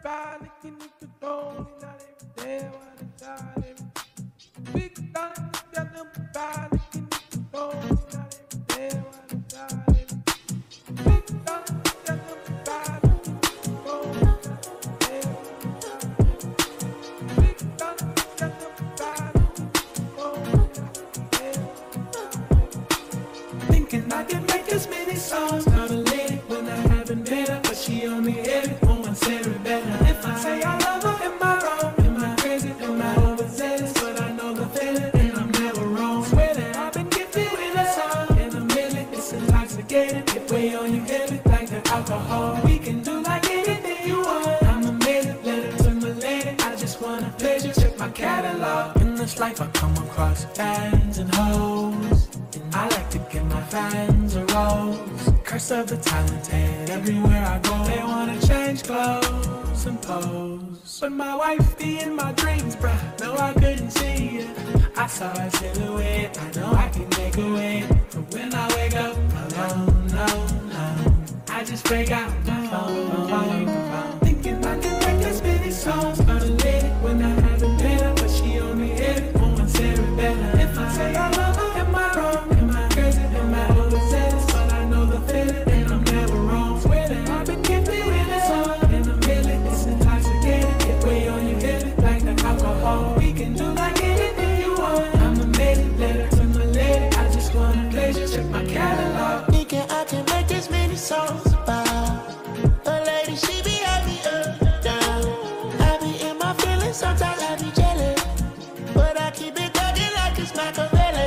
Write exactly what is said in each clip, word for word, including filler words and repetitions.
everybody can you control it, not every day, what a child, every big time, tell everybody can you control it, not every day, what a child, every big time, tell everybody can you control it, not every day, what a child, big time, tell everybody can you control it, not every day, what a child. Thinking I can make as many songs, not a lady when I haven't met her, but she only hit it on my cerebellum. If I say I love her, am I wrong? Am I crazy? Am I overzealous? But I know the feeling, and I'm never wrong. Swear that I've been gifted with a song, and a million, it's intoxicating. It weigh on you heavy like the alcohol. We can do like anything you want. I'm amazing, let it to my lady. I just want a pleasure, check my catalog. In this life I come across fans and hoes, and I like to give my fans a rose. Curse of the talented, everywhere I go they wanna change clothes and pose. But my wife be in my dreams, bruh, no I couldn't see it. I saw her silhouette, I know I can make a way. But when I wake up alone, no, no, I just break out my phone, phone, phone. Thinking I can make as many songs about a lady when I haven't met her, but she only hit it on my cerebellum. If I say I love her, am I wrong? Am I crazy? Am I overzealous? But I know the feeling, and I'm never wrong. Swear that I've been gifted with a song, and a million, it's intoxicating. It weigh on you heavy like the alcohol. We can do like anything you want. I'm amazing, letter to my lady. I just want a pleasure, check my catalog. Thinking I can make this many songs about a lady, she be happy up, down. I be in my feelings, sometimes I be jealous, but I keep it thugging like it's Machiavelli.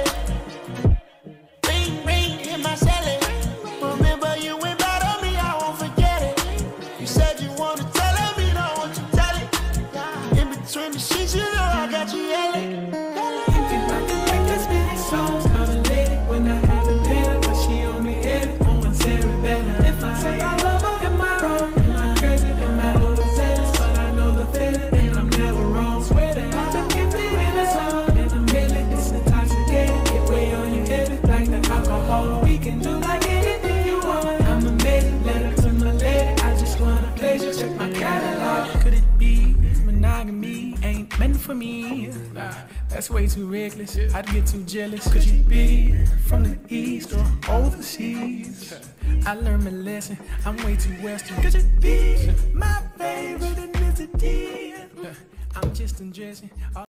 Ring, ring, hit my celly. Remember you went bad on me, I won't forget it. You said you wanna tell her, me don't want you tell it. In between the sheets, you know I got you yelling. Thinking I can make as many songs about a lady when I haven't met her, but she only hit it on my cerebellum. If I say I love her, am I wrong? Am I crazy? Am I overzealous? But I know the feeling, and I'm never wrong. Swear that I've been gifted with a song, and a million, it's intoxicating. It weigh on you heavy like the alcohol. We can do like anything you want. I'm amazing, letter to my lady. I just want a pleasure, check my catalog. Could it be monogamy ain't meant for me? Nah, that's way too reckless. I'd get too jealous. Could you be from the east or overseas? I learned my lesson. I'm way too western. Could you be my favorite ethnicity? I'm just undressing.